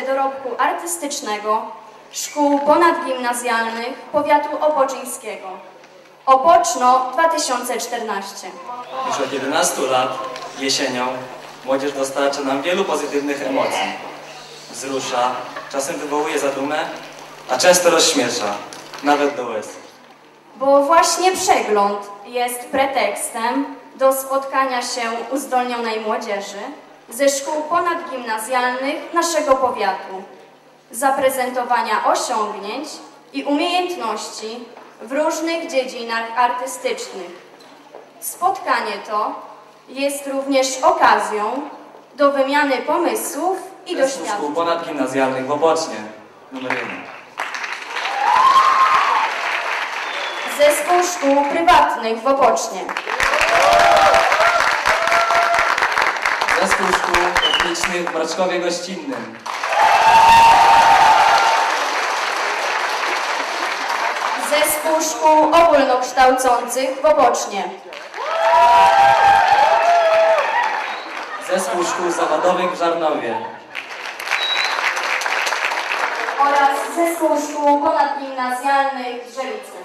dorobku artystycznego szkół ponadgimnazjalnych powiatu opoczyńskiego. Opoczno 2014. Już od 11 lat jesienią młodzież dostarcza nam wielu pozytywnych emocji. Wzrusza, czasem wywołuje zadumę, a często rozśmiesza, nawet do łez. Bo właśnie przegląd jest pretekstem do spotkania się uzdolnionej młodzieży ze szkół ponadgimnazjalnych naszego powiatu, zaprezentowania osiągnięć i umiejętności w różnych dziedzinach artystycznych. Spotkanie to jest również okazją do wymiany pomysłów i doświadczeń. Szkół ponadgimnazjalnych w Opocznie, numer 1. Zespół szkół prywatnych w Opocznie. Zespół szkół technicznych w Mroczkowie Gościnnym. Zespół szkół ogólnokształcących w Opocznie. Zespół szkół zawodowych w Żarnowie. Oraz zespół szkół ponadgimnazjalnych w Żelicy.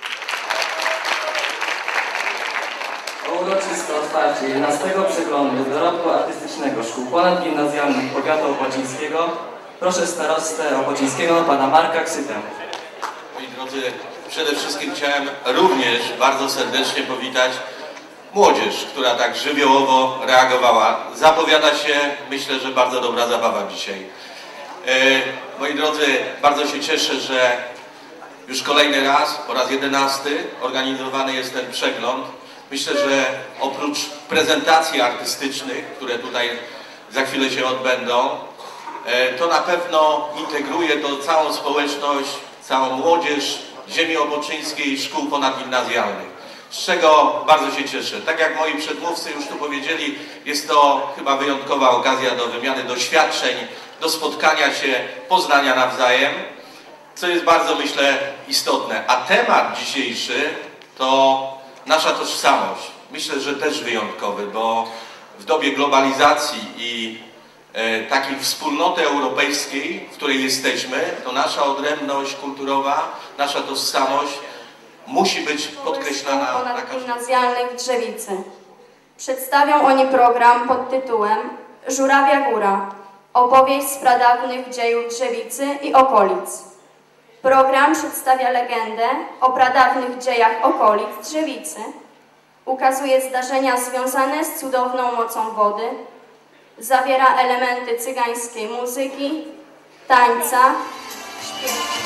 O uroczyste otwarcie 11 przeglądu dorobku artystycznego szkół ponadgimnazjalnych powiatu opocińskiego proszę starostę opocińskiego pana Marka Ksytę. Moi drodzy, przede wszystkim chciałem również bardzo serdecznie powitać młodzież, która tak żywiołowo reagowała. Zapowiada się, myślę, że bardzo dobra zabawa dzisiaj. Moi drodzy, bardzo się cieszę, że już kolejny raz, po raz 11 organizowany jest ten przegląd. Myślę, że oprócz prezentacji artystycznych, które tutaj za chwilę się odbędą, to na pewno integruje to całą społeczność, całą młodzież ziemi opoczyńskiej i szkół ponadgimnazjalnych, z czego bardzo się cieszę. Tak jak moi przedmówcy już tu powiedzieli, jest to chyba wyjątkowa okazja do wymiany doświadczeń, do spotkania się, poznania nawzajem, co jest bardzo, myślę, istotne. A temat dzisiejszy to nasza tożsamość. Myślę, że też wyjątkowy, bo w dobie globalizacji i takiej wspólnoty europejskiej, w której jesteśmy, to nasza odrębność kulturowa, nasza tożsamość musi być podkreślana. Ponadgimnazjalnych w Drzewicy. Przedstawią oni program pod tytułem Żurawia Góra. Opowieść z pradawnych dziejów Drzewicy i okolic. Program przedstawia legendę o pradawnych dziejach okolic Drzewicy. Ukazuje zdarzenia związane z cudowną mocą wody. Zawiera elementy cygańskiej muzyki, tańca, śpiewu.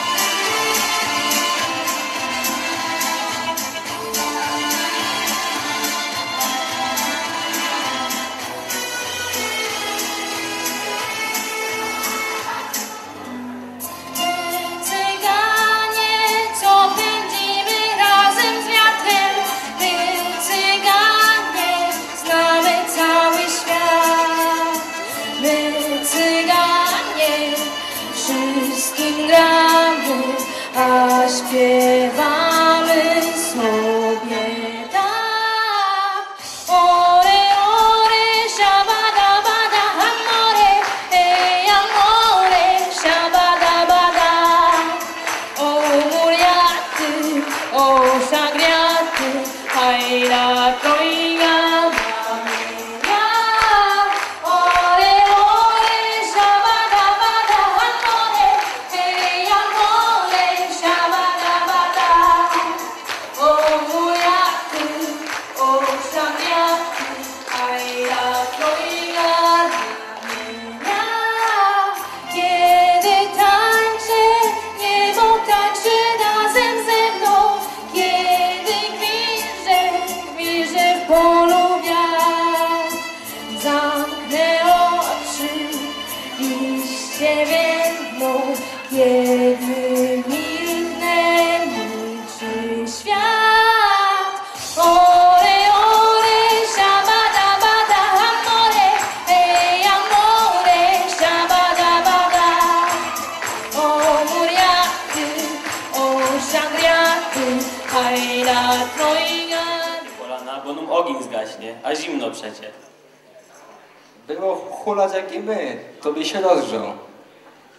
Śpiewamy sobie tak. Ore, ore, szabada, bada, amore, ej, amore, szabada, bada. O muriaty, o sagriaty, hajra, trojga, mamia. Ore, ore, szabada, bada, amore, ej, amore, szabada, bada. O muriaty, o sagriaty, hajra, trojga, mamia. Kiedy tańczę, niebo tańczy razem ze mną. Kiedy gwiżdżę w polu wiatr. Zamknę oczy i ściewiędną. Kiedy milknę, milczy świat. Ore, ore, szabada, bada, amore, ej, amore, szabada, bada. O muriaty, o szangriaty, hajra, trojga. Polana, bo nam ogień zgaśnie, a zimno przecie. Było hulać jak i my, tobie się rozgrzał.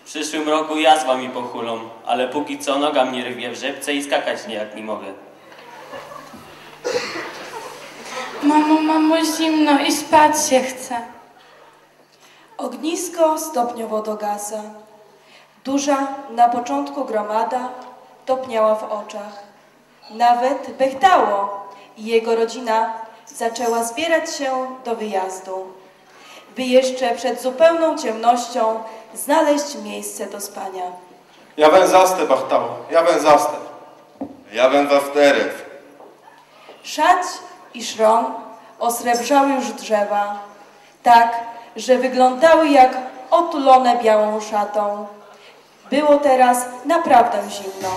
W przyszłym roku ja z wami pochulą, ale póki co noga mnie rwie w rzepce i skakać niejak nie mogę. Mamo, zimno i spać się chce. Ognisko stopniowo dogasa. Duża na początku gromada topniała w oczach. Nawet Bechtało i jego rodzina zaczęła zbierać się do wyjazdu, by jeszcze przed zupełną ciemnością znaleźć miejsce do spania. Ja ben zaste, Bachtało, ja ben zaste. Ja bym wafterew. Szać i szron osrebrzały już drzewa, tak, że wyglądały jak otulone białą szatą. Było teraz naprawdę zimno.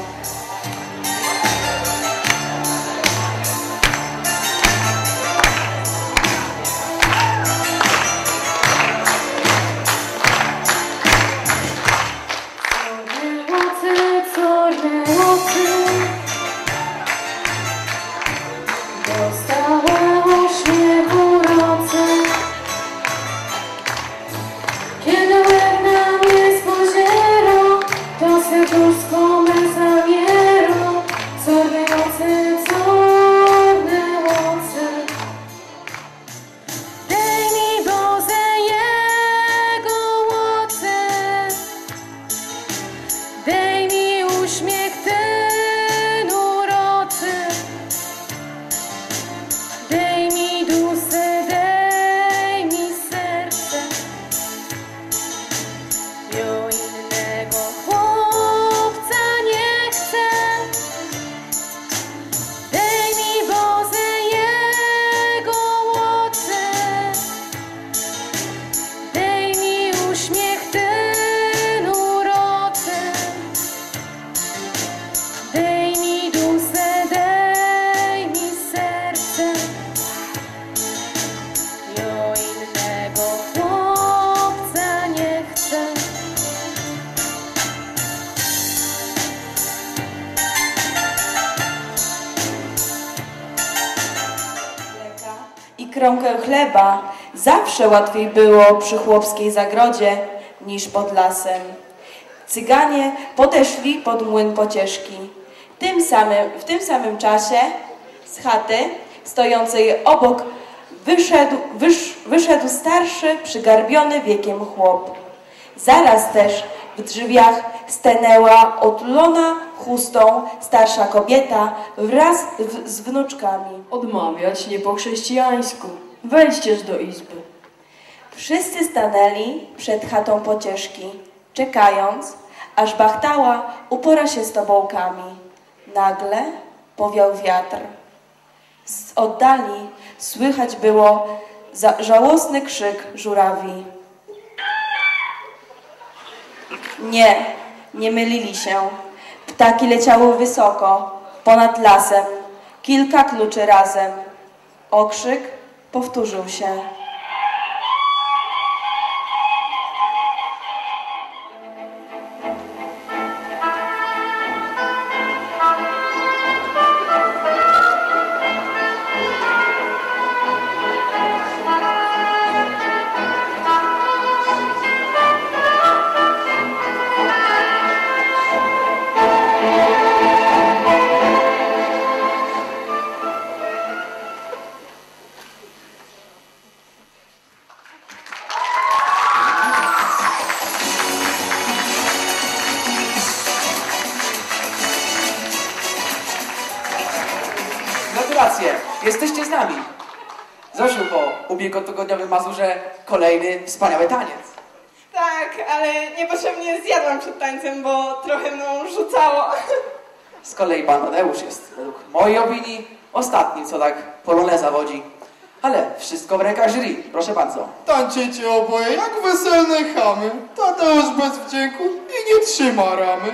Kromkę chleba zawsze łatwiej było przy chłopskiej zagrodzie niż pod lasem. Cyganie podeszli pod młyn Pocieszki. W tym samym czasie z chaty stojącej obok wyszedł starszy, przygarbiony wiekiem chłop. Zaraz też w drzwiach stanęła otulona chustą starsza kobieta wraz z wnuczkami. Odmawiać nie po chrześcijańsku. Wejdźcież do izby. Wszyscy stanęli przed chatą Pocieszki, czekając, aż Bachtała upora się z tobołkami. Nagle powiał wiatr. Z oddali słychać było żałosny krzyk żurawi. Nie mylili się. Ptaki leciały wysoko, ponad lasem, kilka kluczy razem. Okrzyk powtórzył się. Gratulacje, jesteście z nami. Zresztą po ubiegłotygodniowym Mazurze kolejny wspaniały taniec. Tak, ale niepotrzebnie zjadłam przed tańcem, bo trochę mną rzucało. Z kolei pan Tadeusz jest, według mojej opinii, ostatnim, co tak poloneza wodzi. Ale wszystko w rękach jury, proszę bardzo. Tańczycie oboje jak weselne chamy. Tadeusz bez wdzięku i nie trzyma ramy.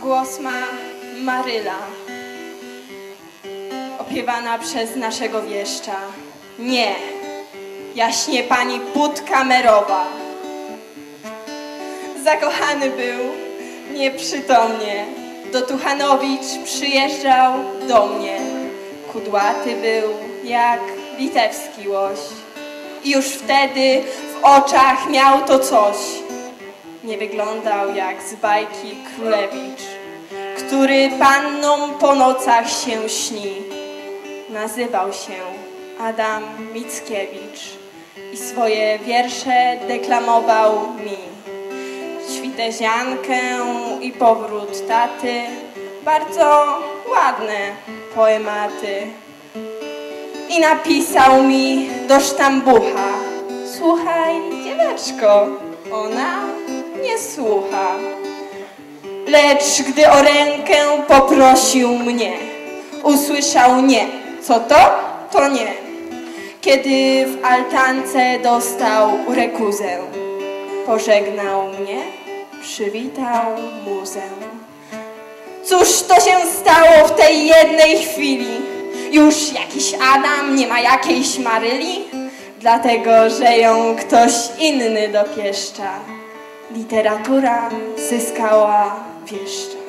Głos ma Maryla, opiewana przez naszego wieszcza. Nie, jaśnie pani Budkamerowa. Zakochany był nieprzytomnie, do Tuchanowicz przyjeżdżał do mnie. Kudłaty był jak litewski łoś i już wtedy w oczach miał to coś. Nie wyglądał jak z bajki Królewicz, który pannom po nocach się śni. Nazywał się Adam Mickiewicz i swoje wiersze deklamował mi. Świteziankę i powrót taty, bardzo ładne poematy. I napisał mi do sztambucha: słuchaj, dzieweczko, ona nie słucha. Lecz gdy o rękę poprosił mnie, usłyszał nie. Co to? To nie. Kiedy w altance dostał rekuzę, pożegnał mnie, przywitał muzę. Cóż to się stało w tej jednej chwili? Już jakiś Adam nie ma jakiejś Maryli? Dlatego, że ją ktoś inny dopieszcza. Literatura zyskała wieszcza.